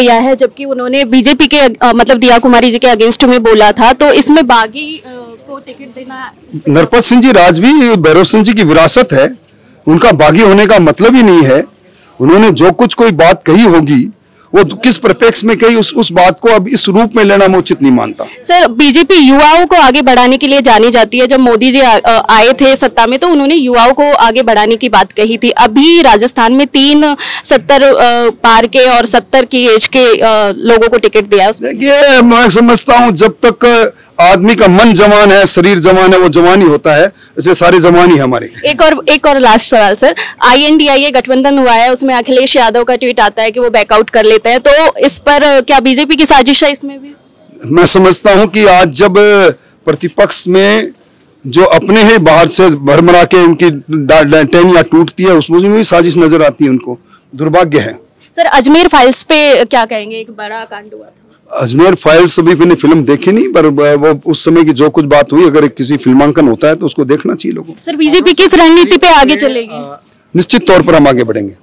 किया है, जबकि उन्होंने बीजेपी के मतलब दिया कुमारी जी के अगेंस्ट में बोला था, तो इसमें बागी को टिकट देना। नरपत सिंह जी राजवी भैरव सिंह जी की विरासत है, उनका बागी होने का मतलब ही नहीं है। उन्होंने जो कुछ कोई बात कही होगी वो किस परिप्रेक्ष्य में कही, उस बात को अब इस रूप में लेना मैं उचित नहीं मानता। सर, बीजेपी युवाओं को आगे बढ़ाने के लिए जानी जाती है। जब मोदी जी आए थे सत्ता में तो उन्होंने युवाओं को आगे बढ़ाने की बात कही थी। अभी राजस्थान में 70 पार के और 70 की एज के लोगों को टिकट दिया है। देखिए, मैं समझता हूँ जब तक आदमी का मन जवान है, शरीर जवान है, वो जवान ही होता है, ऐसे सारे जवान ही हमारे। एक और लास्ट सवाल सर, INDIA गठबंधन हुआ है, उसमें अखिलेश यादव का ट्वीट आता है कि वो बैकआउट कर लेते हैं, तो इस पर क्या बीजेपी की साजिश है इसमें भी? मैं समझता हूं कि आज जब प्रतिपक्ष में जो अपने ही बाहर से भरमरा के उनकी टहनियां टूटती है, उसमें भी साजिश नजर आती है, उनको दुर्भाग्य है। सर, अजमेर फाइल्स पे क्या कहेंगे? एक बड़ा कांड हुआ था। अजमेर फाइल्स अभी मैंने फिल्म देखी नहीं, पर वो उस समय की जो कुछ बात हुई, अगर किसी फिल्मांकन होता है तो उसको देखना चाहिए लोगों को। सर, बीजेपी किस रणनीति पे आगे चलेगी? निश्चित तौर पर हम आगे बढ़ेंगे।